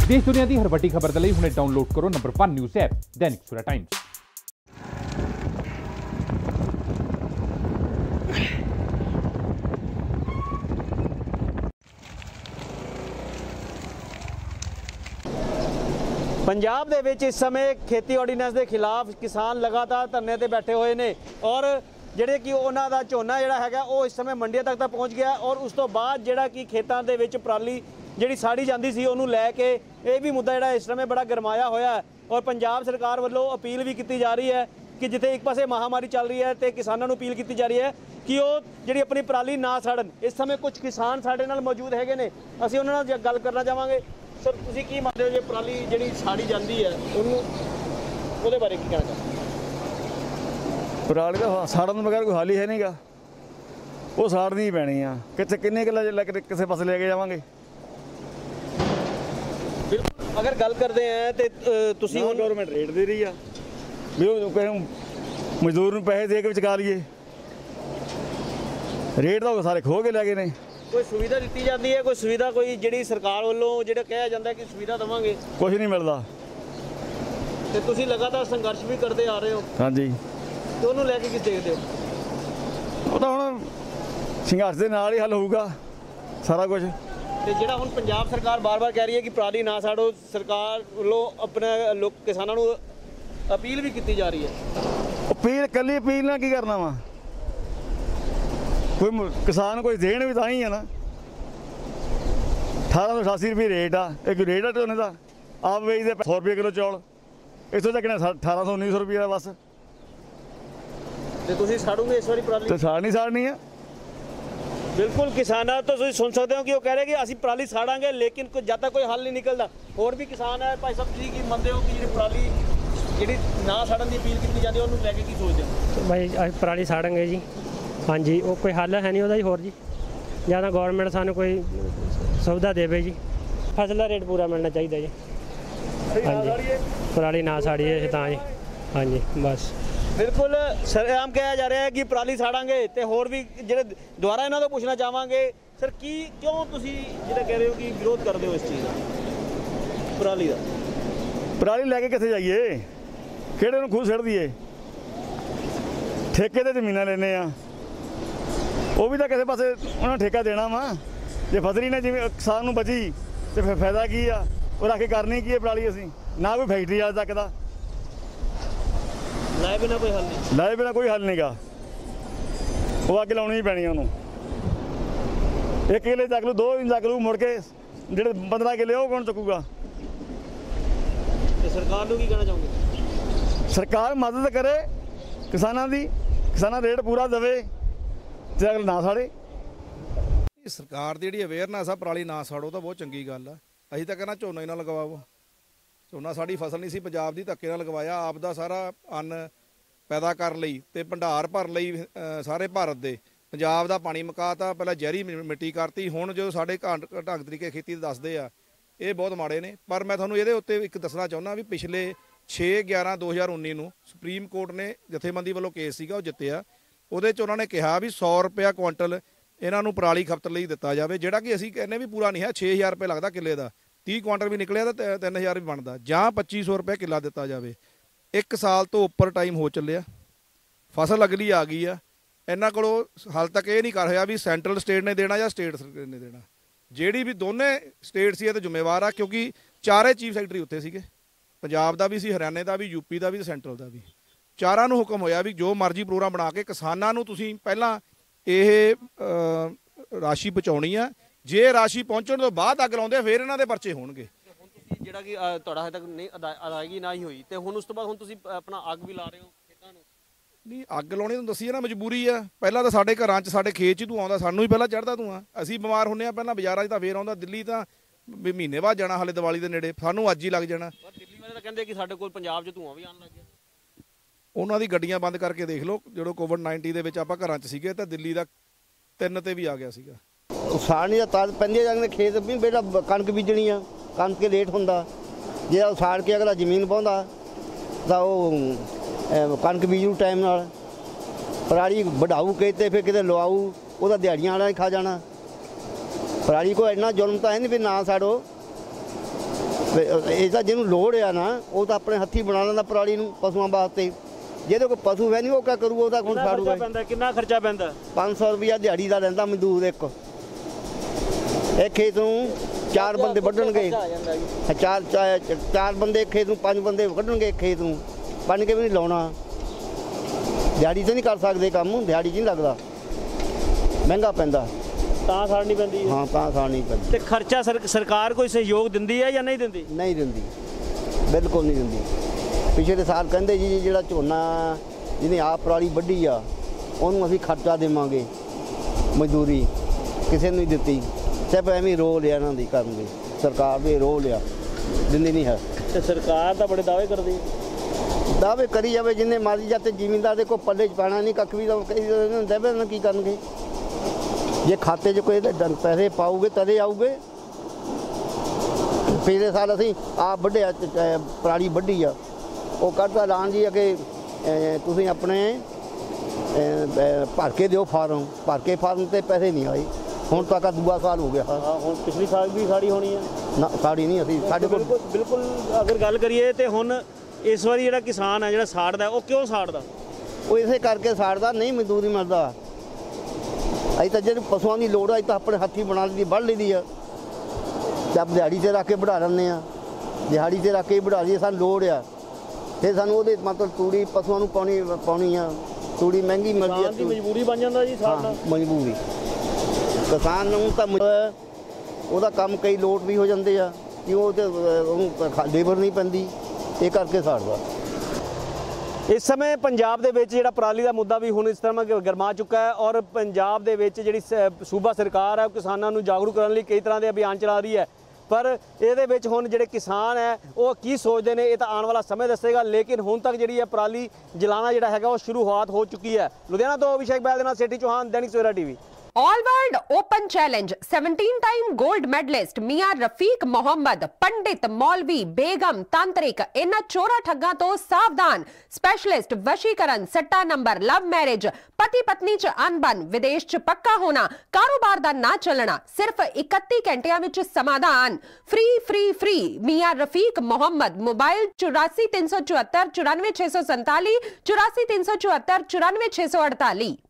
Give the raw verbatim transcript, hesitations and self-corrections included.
देश दुनिया की हर वड्डी खबर के लिए हुणे डाउनलोड करो number one news app Dainik Savera times. Punjab दे विच इस समय खेती ऑर्ਡੀਨੈਂਸ के खिलाफ किसान लगातार धरने ते बैठे हुए ने और ਜਿਹੜੇ कि उन्हां दा झोना ਜਿਹੜਾ ਹੈਗਾ ਉਹ इस समय मंडियां तक ਤਾਂ पहुंच गया और उस तो बाद ਜਿਹੜਾ कि खेतां दे विच पराली ਜਿਹੜੀ ਸਾੜੀ ਜਾਂਦੀ ਸੀ ਉਹਨੂੰ ਲੈ ਕੇ ਇਹ ਵੀ ਮੁੱਦਾ ਜਿਹੜਾ ਇਸ ਸਮੇਂ ਬੜਾ ਗਰਮਾਇਆ ਹੋਇਆ ਹੈ और पंजाब सरकार ਵੱਲੋਂ अपील भी की जा रही है कि जिथे एक पासे महामारी चल रही है तो किसानों को अपील की जा रही है कि वो जी अपनी पराली ना साड़न। इस समय कुछ किसान साडे नाल मौजूद हैगे ने, असीं उन्हां नाल गल करना चाहांगे। सर तुसीं की मंनदे हो जे पराली जिहड़ी साड़ी जांदी है उहनूं ਉਹਦੇ बारे की कहना चाहते? पराली का साड़न बगैर कोई हल ही है नहीं गा, वो साड़नी ही पैनी आ। कितने किन्ने किला लेके किसी पास लेके जावांगे। बिल्कुल अगर गल करते हैं तो तुसीं हुण गवर्नमेंट रेट दे रही है भी मजदूर नूं पैसे दे के चुका लीए, रेट तो सारे खो के लै गए ने। कोई सुविधा दी जाती है, कोई सुविधा कोई जिहड़ी सरकार वालों जिहड़ा कहा जाता है कि सुविधा देवांगे, कुछ नहीं मिलता। तो तुसीं लगातार संघर्ष भी करते आ रहे हो। हाँ जी, तो उन्होंने लैके किस देखते हो? वो तो हुण संघर्ष के नाल ही हल होगा सारा कुछ। तो जिहड़ा हुण पंजाब सरकार बार बार कह रही है कि पराली ना साड़ो, सरकार वालों अपने लोग किसानों को अपील भी की जा रही है। अपील कली अपील ना की करना वा, कोई किसान कोई देन भी तां ही है ना। अठारह सौ अठासी रुपये रेट आ, एक रेट आ झोने का। आप बेचते सौ रुपये किलो चौल, इतों तक अठारह सौ उन्नीस सौ रुपये का बस। तो तुसीं साड़ोगे इस बारी पराली? तो साड़ नहीं साड़नी है। बिल्कुल किसाना तो तुसीं सुन सकते हो कि वो कह रहे हैं कि असीं पराली साड़ांगे लेकिन कोई जब तक कोई हल नहीं निकलता। और भी किसान है भाई साहब जी की मनते हो कि जी पराली जी ना साड़न की अपील की जाती है उन्होंने लैके की सोचते हो? भाई अस पराली साड़ांगे जी। हाँ जी, वो कोई हल है नहीं होता जी होर जी, या तो गौरमेंट सानू कोई सुविधा देवे जी, फसल का रेट पूरा मिलना चाहिए जी। हाँ जी, पराली ना साड़िए तां जी। हाँ जी बस बिल्कुल सरेआम कहा जा रहा है कि पराली साड़ांगे तो होर भी जो दोबारा इन्हों तो पूछना चाहवांगे सर की क्यों तुसीं जिहड़ा कह रहे हो कि विरोध करते हो इस चीज़ का पराली का? पराली लैके कित्थे जाइए, किहड़े नूं खूह सिड़ दईए। ठेके ते जमीनां लैने आ, वो भी तो किसी पासे उन्होंने ठेका देना वा। जे फसली ने जिवें किसान नूं बची तो फिर फायदा की आ, वो रख के करनी की है पराली। असीं ना कोई फैक्ट्री अज तक दा लाए बिना कोई हल नहीं, लाए बिना कोई हल नहीं गा। वो अग लाउणी ही पैनी उन्होंने। एक किले चक लू, दो दिन चक लू, मुड़ के जेडे पंद्रह किले वो कौन चुकूगा? तो सरकार को की कहना चाहोगे? सरकार मदद करे किसानों की, किसाना रेट पूरा देवे ते अगले ना साड़े। सरकार की जी अवेयरनेस आ पराली ना साड़ो तो बहुत चंगी गल है। असीं तो कहना झोना ही ना लगवाओ, झोना साड़ी फसल नहीं सी पंजाब दी धक्के नाल लगवाया। आप दा सारा अन्न पैदा करन लई ते भंडार भर लई सारे भारत दे पंजाब दा पानी मुकाता, पहले जहरी मिट्टी करती। हुण जो साडे ढंग तरीके खेती दसदे आ ये बहुत माड़े ने। पर मैं तुहानूं इहदे उत्ते एक दसना चाहुंदा भी पिछले छे ग्यारह दो हज़ार उन्नी नूं सुप्रीम कोर्ट ने जथेबंदी वालों केस सीगा वो जित्तिया। ਉਹਦੇ 'ਚ ਉਹਨਾਂ ने कहा भी सौ रुपया कुंटल ਇਹਨਾਂ ਨੂੰ पराली खपत ਲਈ ਦਿੱਤਾ ਜਾਵੇ, ਜਿਹੜਾ कि ਅਸੀਂ ਕਹਿੰਦੇ ਵੀ ਪੂਰਾ नहीं है। छे हज़ार रुपये लगदा किले ਦਾ, तीह ਕੁਆਂਟਲ भी निकलिया तो तीन हज़ार भी बनता, ਜਾਂ पच्ची सौ रुपये किला ਦਿੱਤਾ ਜਾਵੇ। एक साल तो ਉੱਪਰ टाइम हो ਚੱਲਿਆ, फसल अगली आ गई ਆ। ਇਹਨਾਂ ਕੋਲੋਂ ਹਾਲ तक ਇਹ नहीं कर होया भी सेंट्रल स्टेट ने देना या स्टेट सरकार ने देना। ਜਿਹੜੀ भी दोने स्टेट ਸੀ ਇਹ ਤੇ ਜ਼ਿੰਮੇਵਾਰ ਆ, क्योंकि ਚਾਰੇ ਚੀਫ ਸੈਕਟਰੀ ਉੱਥੇ ਸੀਗੇ। ਪੰਜਾਬ ਦਾ ਵੀ ਸੀ, ਹਰਿਆਣੇ ਦਾ ਵੀ, यूपी ਦਾ ਵੀ, ਸੈਂਟਰਲ ਦਾ ਵੀ। ਚਾਰਾਂ ਨੂੰ ਹੁਕਮ ਹੋਇਆ ਵੀ ਜੋ ਮਰਜ਼ੀ ਪ੍ਰੋਗਰਾਮ ਬਣਾ ਕੇ ਕਿਸਾਨਾਂ ਨੂੰ ਤੁਸੀਂ ਪਹਿਲਾਂ ਇਹ ਰਾਸ਼ੀ ਪਹੁੰਚਾਉਣੀ ਆ। ਜੇ ਰਾਸ਼ੀ ਪਹੁੰਚਣ ਤੋਂ ਬਾਅਦ ਅੱਗ ਲਾਉਂਦੇ ਫਿਰ ਇਹਨਾਂ ਦੇ ਪਰਚੇ ਹੋਣਗੇ। ਹੁਣ ਤੁਸੀਂ ਜਿਹੜਾ ਕਿ ਤੁਹਾਡਾ ਹਜੇ ਤੱਕ ਨਹੀਂ ਅਦਾਇਗੀ ਨਾ ਹੀ ਹੋਈ ਤੇ ਹੁਣ ਉਸ ਤੋਂ ਬਾਅਦ ਹੁਣ ਤੁਸੀਂ ਆਪਣਾ ਅੱਗ ਵੀ ਲਾ ਰਹੇ ਹੋ ਖੇਤਾਂ ਨੂੰ? ਨਹੀਂ, ਅੱਗ ਲਾਉਣੀ ਤੁਹਾਨੂੰ ਦੱਸੀ ਹੈ ਨਾ ਮਜਬੂਰੀ ਆ। ਪਹਿਲਾਂ ਤਾਂ ਸਾਡੇ ਘਰਾਂ 'ਚ ਸਾਡੇ ਖੇਤ 'ਚ ਤੂੰ ਆਉਂਦਾ, ਸਾਨੂੰ ਹੀ ਪਹਿਲਾਂ ਚੜ੍ਹਦਾ ਤੂੰ ਆ। ਅਸੀਂ ਬਿਮਾਰ ਹੁੰਦੇ ਆ ਪਹਿਲਾਂ, ਬਾਜ਼ਾਰਾਂ 'ਚ ਤਾਂ ਫੇਰ ਆਉਂਦਾ। ਦਿੱਲੀ ਤਾਂ ਵੀ ਮਹੀਨੇ ਬਾਅਦ ਜਾਣਾ, ਹਾਲੇ ਦੀਵਾਲੀ ਦੇ ਨੇੜੇ, ਸਾਨੂੰ ਅੱਜ ਹੀ ਲੱਗ ਜਾਣਾ। ਦਿੱਲੀ ਵਾਲੇ ਤਾਂ ਕਹਿੰਦੇ ਕਿ ਸਾਡੇ ਕੋਲ ਪੰਜਾਬ 'ਚ ਧੂਆਂ ਵੀ ਆਉਣ ਲੱਗ ਗਿਆ। ਉਹਨਾਂ ਦੀ ਗੱਡੀਆਂ ਬੰਦ ਕਰਕੇ ਦੇਖ ਲਓ, ਜਦੋਂ ਕੋਵਿਡ ਨਾਈਨਟੀਨ ਦੇ ਵਿੱਚ ਆਪਾਂ ਘਰਾਂ 'ਚ ਸੀਗੇ ਤਾਂ ਦਿੱਲੀ ਦਾ ਤਿੰਨ ਤੇ ਵੀ ਆ ਗਿਆ ਸੀਗਾ। ਸਾੜਨੀ ਦਾ ਤਾਜ ਪੈਂਦੇ ਜਾਂਦੇ ਖੇਤ ਵੀ ਬੇਟਾ ਕਣਕ ਬੀਜਣੀ ਆ, ਕਣਕ ਕੇ ਲੇਟ ਹੁੰਦਾ। ਜੇ ਉਹ ਸਾੜ ਕੇ ਅਗਲਾ ਜ਼ਮੀਨ ਪਾਉਂਦਾ ਤਾਂ ਉਹ ਕਣਕ ਬੀਜੂ ਟਾਈਮ ਨਾਲ। ਪਰਾਲੀ ਵਢਾਊ ਕਿਤੇ ਫਿਰ ਕਿਤੇ ਲਵਾਊ, ਉਹਦਾ ਦਿਹਾੜੀਆਂ ਵਾਲਾ ਖਾ ਜਾਣਾ। ਪਰਾਲੀ ਕੋਈ ਇੰਨਾ ਜ਼ੁਲਮ ਤਾਂ ਹੈ ਨਹੀਂ ਵੀ ਨਾ ਸਾੜੋ। ਇਹ ਤਾਂ ਜਿਹਨੂੰ ਲੋੜ ਆ ਨਾ ਉਹ ਤਾਂ ਆਪਣੇ ਹੱਥੀਂ ਬਣਾ ਲੈਂਦਾ ਪਰਾਲੀ ਨੂੰ ਪਸ਼ੂਆਂ ਵਾਸਤੇ। ਜਿਹਦੇ ਕੋਲ ਪਸ਼ੂ ਹੈ ਨਹੀਂ ਉਹ ਕਿਆ ਕਰੂ, ਉਹਦਾ ਕੋਲ ਛਾੜੂਗਾ। ਕਿੰਨਾ ਖਰਚਾ ਪੈਂਦਾ? ਪੰਜ ਸੌ ਰੁਪਇਆ ਦਿਹਾੜੀ ਦਾ ਲੈਂਦਾ ਮਜ਼ਦੂਰ ਇੱਕ। ਇਹ ਖੇਤ ਨੂੰ ਚਾਰ ਬੰਦੇ ਵੱਢਣਗੇ, ਚਾਰ ਚਾਰ ਬੰਦੇ ਖੇਤ ਨੂੰ, ਪੰਜ ਬੰਦੇ ਵੱਢਣਗੇ ਖੇਤ ਨੂੰ, ਬੰਨ ਕੇ ਵੀ ਨਹੀਂ ਲਾਉਣਾ। ਦਿਹਾੜੀ ਤੇ ਨਹੀਂ ਕਰ ਸਕਦੇ ਕੰਮ, ਦਿਹਾੜੀ 'ਚ ਨਹੀਂ ਲੱਗਦਾ, ਮਹਿੰਗਾ ਪੈਂਦਾ ਤਾਂ ਸਾੜਨੀ ਪੈਂਦੀ ਹੈ। ਹਾਂ ਤਾਂ ਸਾੜਨੀ ਪੈਂਦੀ। ਤੇ ਖਰਚਾ ਸਰਕਾਰ ਕੋਈ ਸਹਿਯੋਗ ਦਿੰਦੀ ਹੈ ਜਾਂ ਨਹੀਂ ਦਿੰਦੀ? ਨਹੀਂ ਦਿੰਦੀ, ਬਿਲਕੁਲ ਨਹੀਂ ਦਿੰਦੀ। ਪਿਛਲੇ ਸਾਲ ਕਹਿੰਦੇ ਜੀ ਜਿਹੜਾ ਝੋਨਾ ਜਿਹਨੇ ਆਪ ਪਰਾਲੀ ਵੱਢੀ ਆ ਉਹਨੂੰ ਅਸੀਂ ਖਰਚਾ ਦੇਵਾਂਗੇ, ਮਜ਼ਦੂਰੀ ਕਿਸੇ ਨੂੰ ਨਹੀਂ ਦਿੱਤੀ। ਸਿਰਫ ਐਵੇਂ ਰੋਲ ਲਿਆ ਇਹਨਾਂ ਦੀ ਕਰਨ ਦੀ, ਸਰਕਾਰ ਦੇ ਰੋਲ ਲਿਆ, ਦਿੰਦੀ ਨਹੀਂ ਹੈ। ਤੇ ਸਰਕਾਰ ਤਾਂ ਬੜੇ ਦਾਅਵੇ ਕਰਦੀ ਹੈ। ਦਾਅਵੇ ਕਰੀ ਜਾਵੇ ਜਿੰਨੇ ਮਰਜ਼ੀ ਜਾਤੇ, ਜ਼ਿਮੀਂਦਾਰ ਦੇ ਕੋਲ ਪੱਲੇ 'ਚ ਪੈਣਾ ਨਹੀਂ ਕੱਖ ਵੀ। ਤਾਂ ਦੇਵੇ ਨਾ ਕੀ ਕਰਨਗੇ? ਜੇ ਖਾਤੇ 'ਚ ਕੋਈ ਪੈਸੇ ਪਾਊਗੇ ਤਦੇ ਆਊਗੇ। ਪਿਛਲੇ ਸਾਲ ਅਸੀਂ ਆਪ ਵੱਢਿਆ, ਪਰਾਲੀ ਵੱਢੀ ਆ, ਉਹ ਕੱਢਦਾ ਐਲਾਨ ਜੀ ਅੱਗੇ ਤੁਸੀਂ ਆਪਣੇ ਭਰ ਕੇ ਦਿਓ ਫਾਰਮ, ਭਰ ਕੇ ਫਾਰਮ 'ਤੇ ਪੈਸੇ ਨਹੀਂ ਆਏ। ਹੁਣ ਤੱਕ ਆ ਦੂਆ ਸਾਲ ਹੋ ਗਿਆ। ਹਾਂ ਹੁਣ ਪਿਛਲੀ ਸਾਲ ਵੀ ਸਾੜੀ ਹੋਣੀ ਹੈ ਨਾ, ਸਾੜੀ ਨਹੀਂ ਅਸੀਂ ਸਾਡੇ ਕੋਲ ਬਿਲਕੁਲ ਬਿਲਕੁਲ। ਅਗਰ ਗੱਲ ਕਰੀਏ ਤੇ ਹੁਣ ਇਸ ਵਾਰੀ ਜਿਹੜਾ ਕਿਸਾਨ ਹੈ ਜਿਹੜਾ ਸਾੜਦਾ, ਉਹ ਕਿਉਂ ਸਾੜਦਾ? ਉਹ ਇਸੇ ਕਰਕੇ ਸਾੜਦਾ, ਨਹੀਂ ਮਜ਼ਦੂਰੀ ਮਿਲਦਾ। ਅਸੀਂ ਤਾਂ ਜਿਹੜੇ ਪਸ਼ੂਆਂ ਦੀ ਲੋੜ ਆ ਅਸੀਂ ਤਾਂ ਆਪਣੇ ਹੱਥੀਂ ਬਣਾ ਲਈ, ਵੱਢ ਲਈ ਦੀ ਆ, ਜਦ ਦਿਹਾੜੀ 'ਤੇ ਰੱਖ ਕੇ ਵਢਾ ਲੈਂਦੇ ਆ। ਦਿਹਾੜੀ 'ਤੇ ਰੱਖ ਕੇ ਵਢਾ ਲਈਏ, ਸਾਨੂੰ ਲੋੜ ਆ, ਫਿਰ ਸਾਨੂੰ ਉਹਦੇ ਮਤਲਬ ਤੂੜੀ ਪਸ਼ੂਆਂ ਨੂੰ ਪਾਉਣੀ ਪਾਉਣੀ ਆ। ਤੂੜੀ ਮਹਿੰਗੀ ਮਿਲਦੀ ਆ, ਮਜਬੂਰੀ ਬਣ ਜਾਂਦਾ ਜੀ ਸਾੜਨਾ। ਮਜਬੂਰੀ ਕਿਸਾਨ ਨੂੰ ਤਾਂ ਉਹਦਾ ਕੰਮ ਕਈ ਲੋਟ ਵੀ ਹੋ ਜਾਂਦੇ ਆ ਕਿ ਉਹ ਤੇ ਉਹਨੂੰ ਲੇਬਰ ਨਹੀਂ ਪੈਂਦੀ, ਇਹ ਕਰਕੇ ਸਾੜਦਾ। ਇਸ ਸਮੇਂ ਪੰਜਾਬ ਦੇ ਵਿੱਚ ਜਿਹੜਾ ਪਰਾਲੀ ਦਾ ਮੁੱਦਾ ਵੀ ਹੁਣ ਇਸ ਤਰ੍ਹਾਂ ਗਰਮਾ ਚੁੱਕਾ ਹੈ ਔਰ ਪੰਜਾਬ ਦੇ ਵਿੱਚ ਜਿਹੜੀ ਸੂਬਾ ਸਰਕਾਰ ਹੈ ਕਿਸਾਨਾਂ ਨੂੰ ਜਾਗਰੂਕ ਕਰਨ ਲਈ ਕਈ ਤਰ੍ਹਾਂ ਦੇ ਅਭਿਆਨ ਚਲਾ ਰਹੀ ਹੈ। ਪਰ ਇਹਦੇ ਵਿੱਚ ਹੁਣ ਜਿਹੜੇ ਕਿਸਾਨ ਹੈ ਉਹ ਕੀ ਸੋਚਦੇ ਨੇ ਇਹ ਤਾਂ ਆਉਣ ਵਾਲਾ ਸਮੇਂ ਦੱਸੇਗਾ। ਲੇਕਿਨ ਹੁਣ ਤੱਕ ਜਿਹੜੀ ਹੈ ਪਰਾਲੀ ਜਲਾਣਾ ਜਿਹੜਾ ਹੈਗਾ ਉਹ ਸ਼ੁਰੂਆਤ ਹੋ ਚੁੱਕੀ ਹੈ। ਲੁਧਿਆਣਾ ਤੋਂ ਅਭਿਸ਼ੇਕ ਬੈਲ ਦੇ ਨਾਲ Sethi Chauhan, Dainik Savera TV. All world open challenge seventeen time gold medalist मियां रफीक मोहम्मद, पंडित, मौलवी, बेगम, तांत्रिक, इन्हां चोरा ठग्गां तो सावधान। स्पेशलिस्ट वशीकरण, सट्टा नंबर, लव मैरिज, पति पत्नी च अनबन, विदेश च पक्का होना, कारोबार दा ना चलना, सिर्फ इकत्ती घंटियां विच समाधान। फ्री फ्री फ्री मियां रफीक मोहम्मद। मोबाइल चौरासी तीन सौ चौहत्तर चौरानवे छे सौ संताली, चौरासी तीन सौ चौहत्तर चौरानवे छे सौ अड़ताली।